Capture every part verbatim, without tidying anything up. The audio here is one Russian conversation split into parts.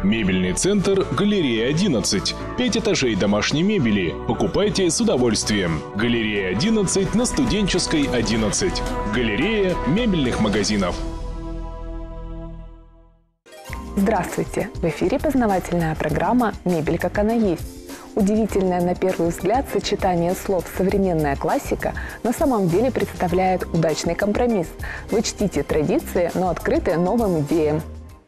Мебельный центр «Галерея одиннадцать». Пять этажей домашней мебели. Покупайте с удовольствием. Галерея одиннадцать на Студенческой одиннадцать. Галерея мебельных магазинов. Здравствуйте! В эфире познавательная программа «Мебель как она есть». Удивительное на первый взгляд сочетание слов «современная классика» на самом деле представляет удачный компромисс. Вы чтите традиции, но открыты новым идеям.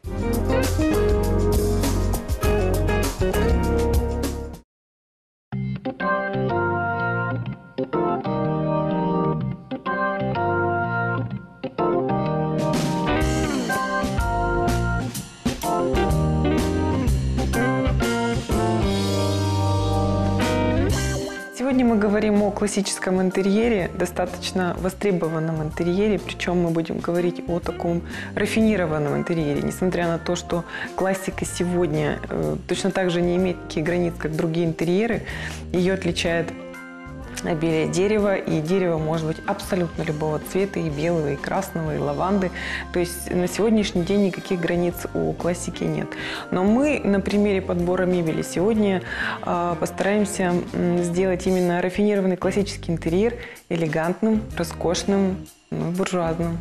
Сегодня мы говорим о классическом интерьере, достаточно востребованном интерьере, причем мы будем говорить о таком рафинированном интерьере. Несмотря на то, что классика сегодня э, точно так же не имеет таких границ, как другие интерьеры, ее отличает обилие дерева, и дерево может быть абсолютно любого цвета, и белого, и красного, и лаванды. То есть на сегодняшний день никаких границ у классики нет. Но мы на примере подбора мебели сегодня э, постараемся сделать именно рафинированный классический интерьер элегантным, роскошным, ну, буржуазным.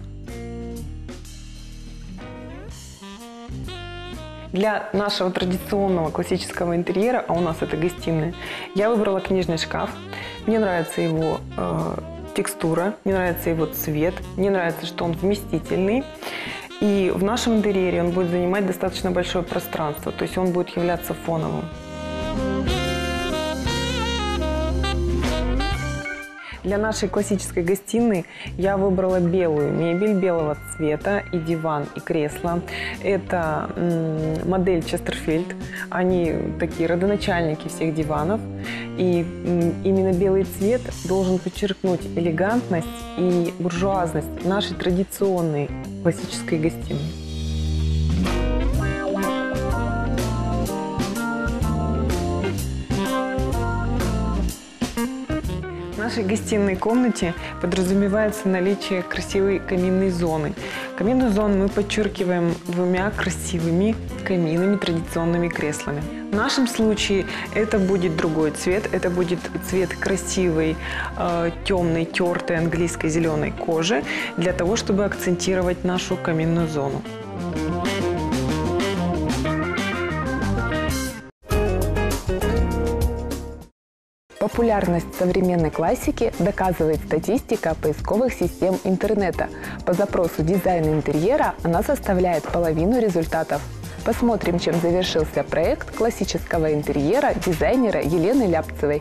Для нашего традиционного классического интерьера, а у нас это гостиная, я выбрала книжный шкаф. Мне нравится его э, текстура, мне нравится его цвет, мне нравится, что он вместительный. И в нашем интерьере он будет занимать достаточно большое пространство, то есть он будет являться фоновым. Для нашей классической гостиной я выбрала белую мебель, белого цвета, и диван, и кресло. Это м, модель Честерфильд. Они такие родоначальники всех диванов. И м, именно белый цвет должен подчеркнуть элегантность и буржуазность нашей традиционной классической гостиной. В нашей гостиной комнате подразумевается наличие красивой каминной зоны. Каминную зону мы подчеркиваем двумя красивыми каминами, традиционными креслами. В нашем случае это будет другой цвет. Это будет цвет красивой, э, темной, тертой английской зеленой кожи для того, чтобы акцентировать нашу каминную зону. Популярность современной классики доказывает статистика поисковых систем интернета. По запросу «дизайн интерьера» она составляет половину результатов. Посмотрим, чем завершился проект классического интерьера дизайнера Елены Ляпцевой.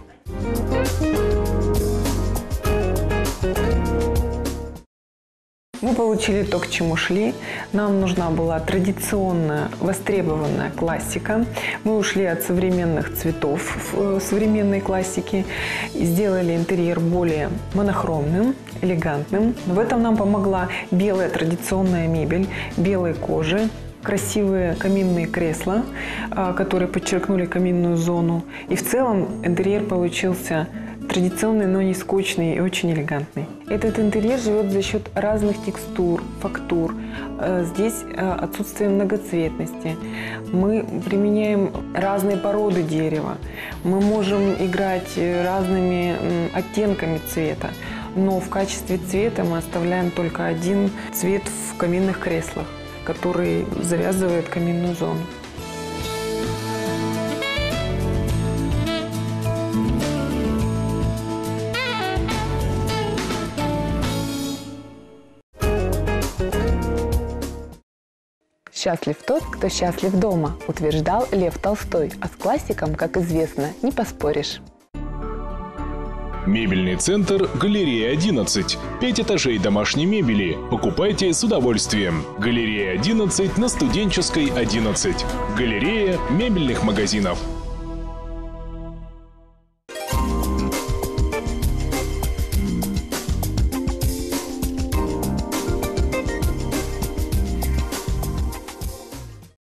Мы получили то, к чему шли. Нам нужна была традиционная, востребованная классика. Мы ушли от современных цветов современной классики и сделали интерьер более монохромным, элегантным. В этом нам помогла белая традиционная мебель, белой кожи, красивые каминные кресла, которые подчеркнули каминную зону. И в целом интерьер получился традиционный, но не скучный и очень элегантный. Этот интерьер живет за счет разных текстур, фактур. Здесь отсутствие многоцветности. Мы применяем разные породы дерева. Мы можем играть разными оттенками цвета. Но в качестве цвета мы оставляем только один цвет в каминных креслах, который завязывает каминную зону. «Счастлив тот, кто счастлив дома», утверждал Лев Толстой, а с классиком, как известно, не поспоришь. Мебельный центр «Галерея одиннадцать». Пять этажей домашней мебели. Покупайте с удовольствием. Галерея одиннадцать на Студенческой одиннадцать. Галерея мебельных магазинов.